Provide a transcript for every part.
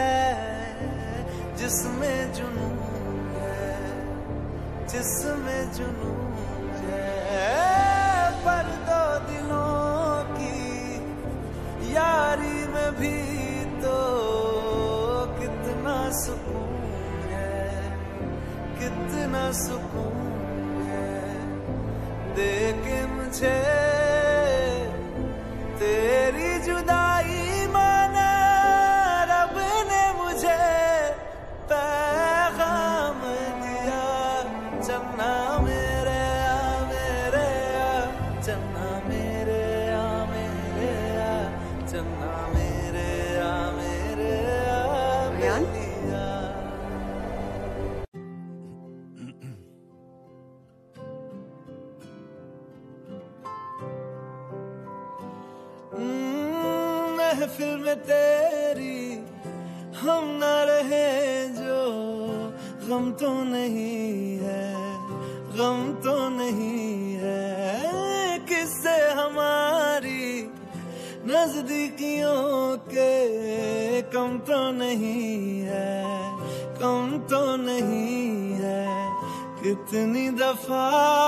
जिसमें जुनून है, जिसमें जुनून है। पर दो दिलों की यारी में भी तो कितना सुकून है, कितना सुकून है। दे के मुझे तेरी जुदाई माना रब ने मुझे पैगाम दिया। चन्ना मेरे आ मेरे आ, चन्ना मेरे आ मेरे आ, चन्ना मेरे आ मेरे आ मेरिया। महफिल में तेरी हम न रहे जो गम तो नहीं है, गम तो नहीं है। किससे हमारी नजदीकियों के कम तो नहीं है, कम तो नहीं है। कितनी दफा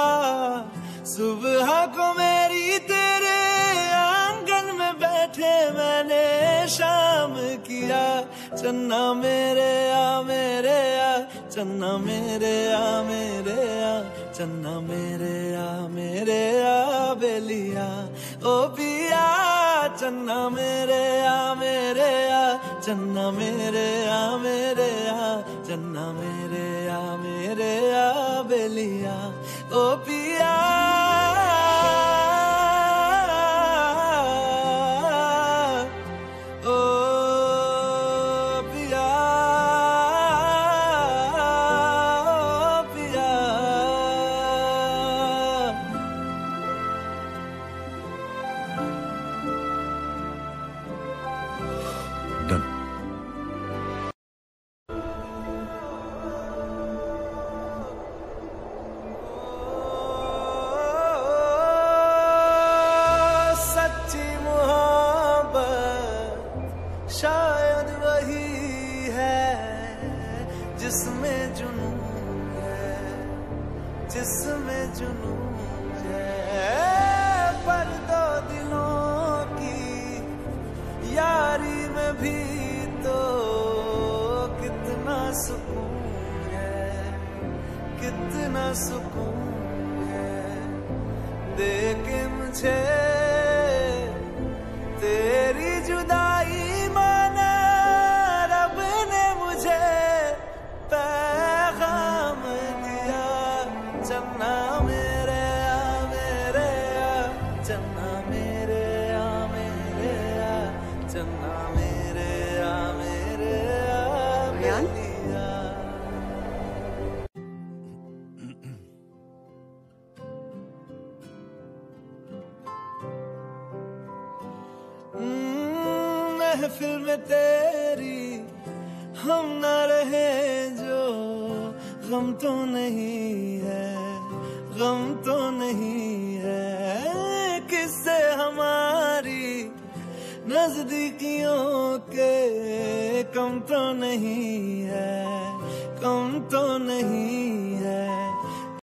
सुबह को मेरी तेरे आंगन में बैठे मैंने शाम किया। चन्ना मेरे आ मेरे आ, चन्ना मेरे आ मेरे आ, चन्ना मेरे आ मेरे आ बेलिया। ओ पिया चन्ना मेरे आ मेरे आ, चन्ना मेरे आ मेरे आ, चन्ना मेरे आ मेरे आ बेलिया। ओ पिया शायद वही है जिसमें जुनून है, जिसमें जुनून है। पर दो दिलों की यारी में भी तो कितना सुकून है, कितना सुकून है। दे के मुझे तेरी जुदाई माना रब ने मुझे पैगाम दिया। चन्ना मेरे आ मेरे आ, चन्ना मेरे आ मेरे आ, चन्ना मेरे आ मेरे आ मेरिया। महफिल में तेरी हम न रहे जो गम तो नहीं है, गम तो नहीं है। किससे हमारी नजदीकियों के कम तो नहीं है, कम तो नहीं